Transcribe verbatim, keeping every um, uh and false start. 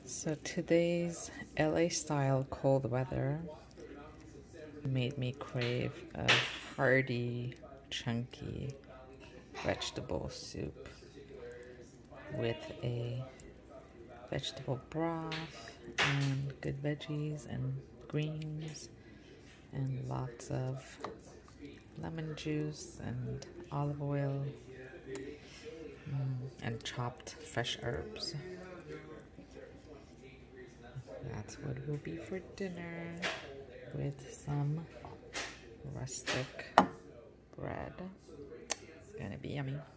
So today's L A style cold weather made me crave a hearty, chunky vegetable soup with a vegetable broth and good veggies and greens and lots of lemon juice and olive oil mm, and chopped fresh herbs. That's what will be for dinner with some rustic bread. It's gonna be yummy.